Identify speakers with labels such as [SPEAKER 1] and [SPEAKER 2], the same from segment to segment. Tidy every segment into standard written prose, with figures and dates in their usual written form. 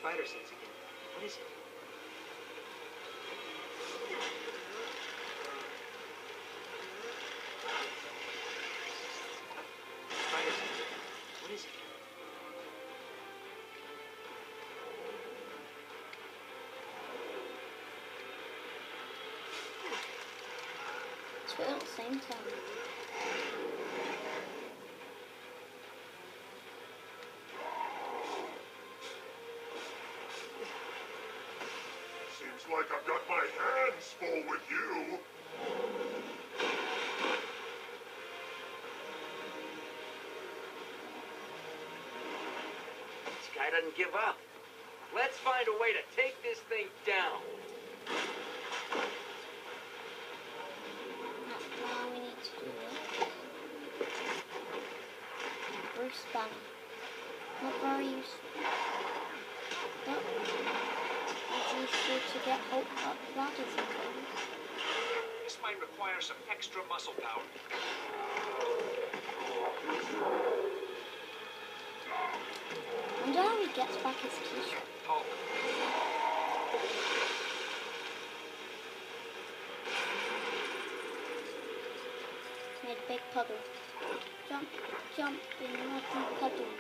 [SPEAKER 1] spider sense again. What is it? Spider sense. What is it?
[SPEAKER 2] It's all at the same time.
[SPEAKER 3] Seems like I've got my hands full with you.
[SPEAKER 1] This guy doesn't give up. Let's find a way to take this thing down.
[SPEAKER 2] Now we need to do it. Bruce Banner. Not very useful. But it's useful to get Hulk up ladders and things.
[SPEAKER 1] This might require some extra muscle power.
[SPEAKER 2] I wonder how he gets back his t-shirt.
[SPEAKER 1] Hulk.
[SPEAKER 2] Made a big puddle. Jump, jump in muddy puddles.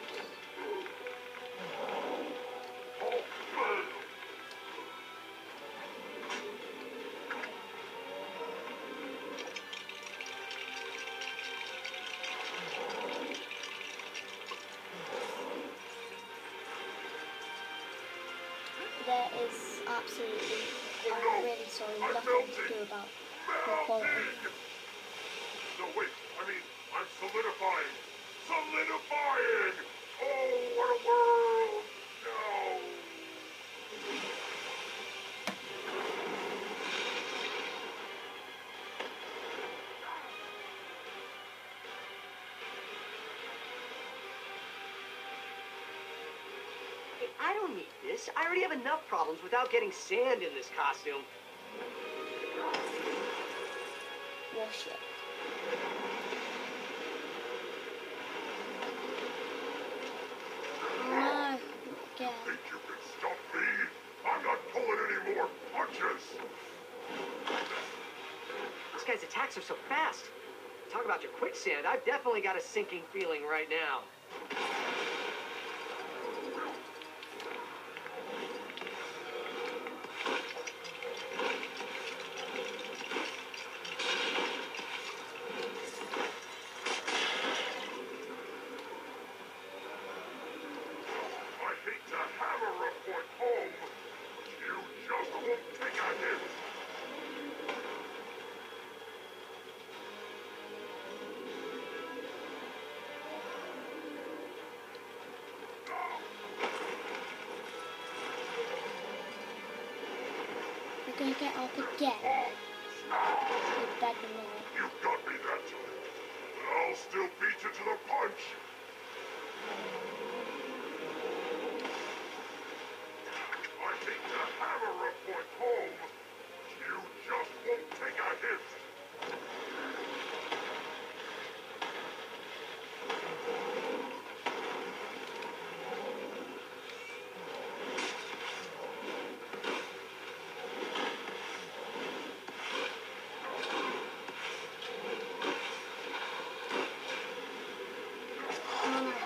[SPEAKER 2] There is absolutely, I'm really sorry, nothing to do about the quality.
[SPEAKER 3] No, wait, I mean, I'm solidifying. Solidifying! Oh, what a world! No!
[SPEAKER 1] Hey, I don't need this. I already have enough problems without getting sand in this costume.
[SPEAKER 2] Wash it. Oh no, again.
[SPEAKER 3] Think you can stop me? I'm not pulling any more punches!
[SPEAKER 1] This guy's attacks are so fast. Talk about your quicksand. I've definitely got a sinking feeling right now.
[SPEAKER 3] I hate to hammer a point home, but you just won't take a hit!
[SPEAKER 2] We're gonna get up again. You better not.
[SPEAKER 3] You got me that time. But I'll still beat you to the punch! I hate to hammer a point home, but you just won't take a hit!
[SPEAKER 2] Oh no.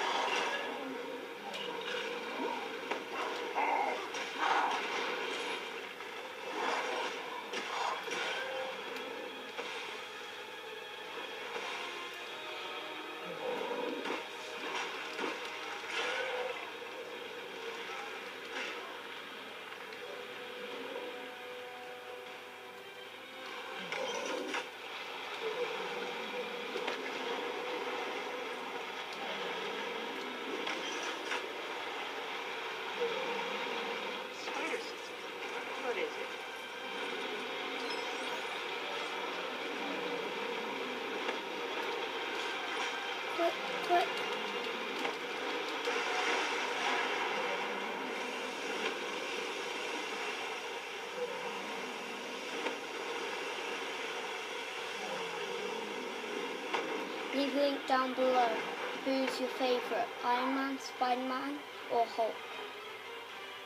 [SPEAKER 1] Spider sense. What is it?
[SPEAKER 2] Quick, quick. Leave a link down below. Who's your favourite? Iron Man, Spider-Man or Hulk?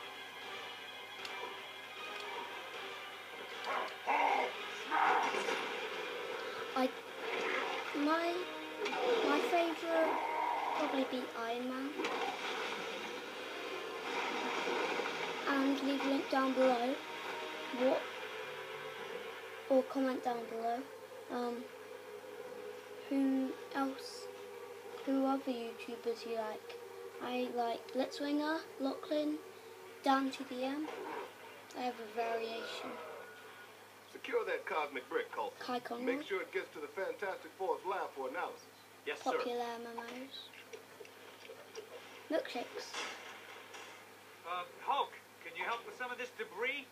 [SPEAKER 2] My favourite probably be Iron Man. And leave a link down below. Or comment down below. Who other YouTubers you like? I like Blitzwinger, Lachlan, Dan TDM. I have a variation.
[SPEAKER 4] Secure that cosmic brick, Coulson.
[SPEAKER 2] Kai Conroy.
[SPEAKER 4] Make sure it gets to the Fantastic Four's lab for analysis.
[SPEAKER 1] Yes, sir.
[SPEAKER 2] Popular MMOs. Milkshakes.
[SPEAKER 5] Hulk, can you help with some of this debris?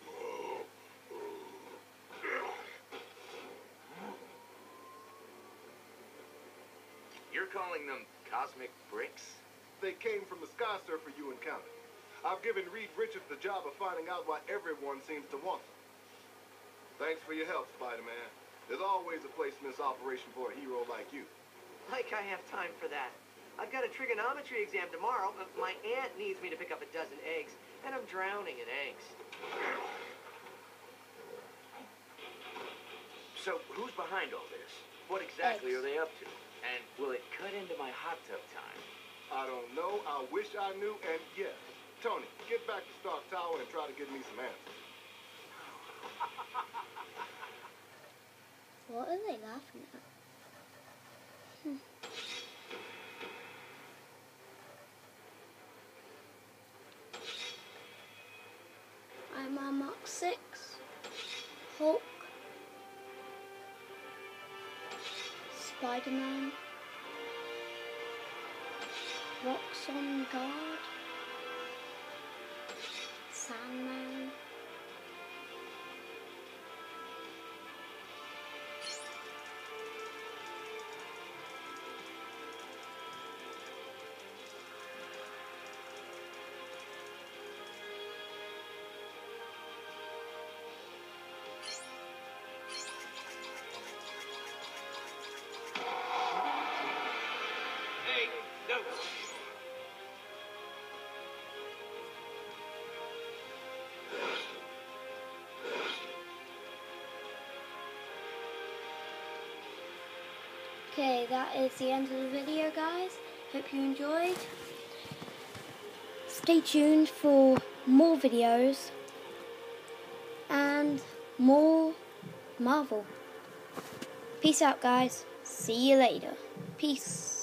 [SPEAKER 6] You're calling them cosmic bricks?
[SPEAKER 4] They came from the Sky Surfer you encountered. I've given Reed Richards the job of finding out why everyone seems to want them. Thanks for your help, Spider-Man. There's always a place in this operation for a hero like you.
[SPEAKER 1] Like I have time for that. I've got a trigonometry exam tomorrow. My aunt needs me to pick up a dozen eggs, and I'm drowning in eggs.
[SPEAKER 6] So, who's behind all this? What exactly
[SPEAKER 2] Eggs.
[SPEAKER 6] are they up to? And will it cut into my hot tub time?
[SPEAKER 4] I don't know. I wish I knew. And yes, Tony, get back to Stark Tower and try to get me some answers.
[SPEAKER 2] What are they laughing at? I'm on Mark 6. Hulk. Spider-Man. Rocks on guard. Sandman.
[SPEAKER 5] Hey, no.
[SPEAKER 2] Okay, that is the end of the video, guys. Hope you enjoyed. Stay tuned for more videos and more Marvel. Peace out, guys. See you later. Peace.